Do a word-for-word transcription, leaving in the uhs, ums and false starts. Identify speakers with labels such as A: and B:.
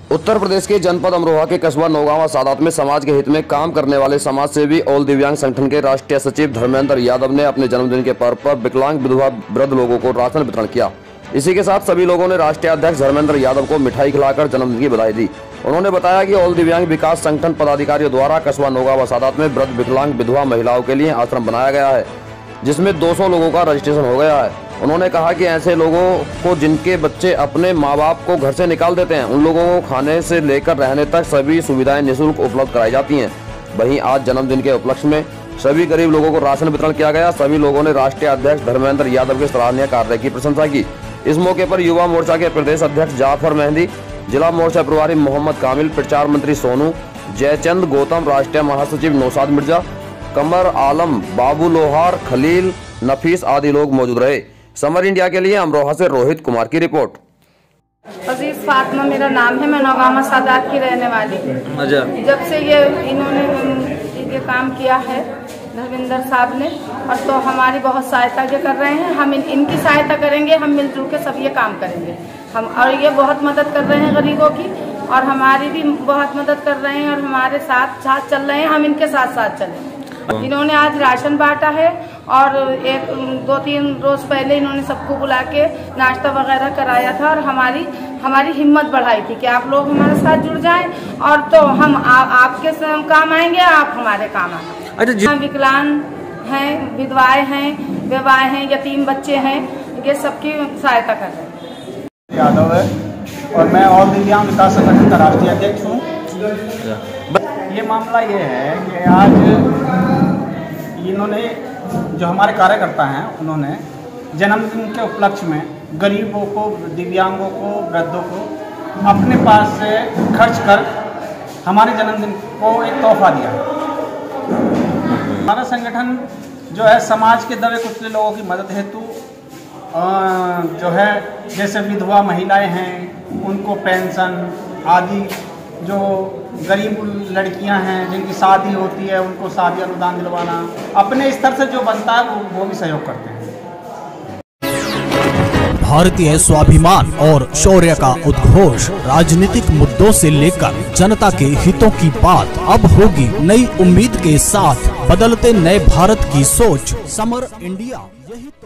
A: उत्तर प्रदेश के जनपद अमरोहा के कस्बा नौगांव सादात में समाज के हित में काम करने वाले समाज सेवी ऑल दिव्यांग संगठन के राष्ट्रीय सचिव धर्मेंद्र यादव ने अपने जन्मदिन के पर्व पर विकलांग विधवा वृद्ध लोगों को राशन वितरण किया। इसी के साथ सभी लोगों ने राष्ट्रीय अध्यक्ष धर्मेंद्र यादव को मिठाई खिलाकर जन्मदिन की बधाई दी। उन्होंने बताया कि ऑल दिव्यांग विकास संगठन पदाधिकारियों द्वारा कस्बा नौगांव सादात में वृद्ध विकलांग विधवा महिलाओं के लिए आश्रम बनाया गया है, जिसमें दो सौ लोगों का रजिस्ट्रेशन हो गया है। उन्होंने कहा कि ऐसे लोगों को जिनके बच्चे अपने माँ बाप को घर से निकाल देते हैं, उन लोगों को खाने से लेकर रहने तक सभी सुविधाएं निःशुल्क उपलब्ध कराई जाती हैं। वहीं आज जन्मदिन के उपलक्ष्य में सभी गरीब लोगों को राशन वितरण किया गया। सभी लोगों ने राष्ट्रीय अध्यक्ष धर्मेंद्र यादव के सराहनीय कार्य की प्रशंसा की। इस मौके पर युवा मोर्चा के प्रदेश अध्यक्ष जाफर मेहंदी, जिला मोर्चा प्रभारी मोहम्मद कामिल, प्रचार मंत्री सोनू, जयचंद गौतम, राष्ट्रीय महासचिव नौशाद मिर्जा, कमर आलम, बाबू लोहार, खलील, नफीस आदि लोग मौजूद रहे। समर इंडिया के लिए अमरोहा से रोहित कुमार की रिपोर्ट।
B: अजीज फातिमा मेरा नाम है, मैं नौगांव सादात की रहने वाली हूँ। जब से ये इन्होंने ये काम किया है धर्मेंद्र साहब ने, और तो हमारी बहुत सहायता ये कर रहे हैं। हम इन, इनकी सहायता करेंगे, हम मिलजुल के सब ये काम करेंगे हम। और ये बहुत मदद कर रहे हैं गरीबों की, और हमारी भी बहुत मदद कर रहे हैं, और हमारे साथ साथ चल रहे हैं, हम इनके साथ साथ चलें। इन्होंने आज राशन बांटा है, और एक दो तीन रोज पहले इन्होंने सबको बुला के नाश्ता वगैरह कराया था, और हमारी हमारी हिम्मत बढ़ाई थी कि आप लोग हमारे साथ जुड़ जाएं, और तो हम आ, आपके काम आएंगे, आप हमारे काम आएंगे। अच्छा, विकलांग हैं, विधवाएं हैं, विवाह हैं, यतीम बच्चे हैं, ये सबकी सहायता कर रहे हैं।
C: यादव है और मैं ऑल दिव्यांग विकास संगठन का राष्ट्रीय अध्यक्ष हूँ। ये मामला ये है कि आज इन्होंने जो हमारे कार्यकर्ता हैं, उन्होंने जन्मदिन के उपलक्ष्य में गरीबों को, दिव्यांगों को, वृद्धों को अपने पास से खर्च कर हमारे जन्मदिन को एक तोहफा दिया। हमारा संगठन जो है समाज के दबे कुचले लोगों की मदद हेतु जो है, जैसे विधवा महिलाएं हैं उनको पेंशन आदि, जो गरीब लड़कियां हैं जिनकी शादी होती है उनको शादी अनुदान दिलवाना, अपने स्तर से जो बनता है वो, वो भी सहयोग करते हैं।
D: भारतीय स्वाभिमान और शौर्य का उद्घोष, राजनीतिक मुद्दों से लेकर जनता के हितों की बात अब होगी नई उम्मीद के साथ। बदलते नए भारत की सोच, समर इंडिया यही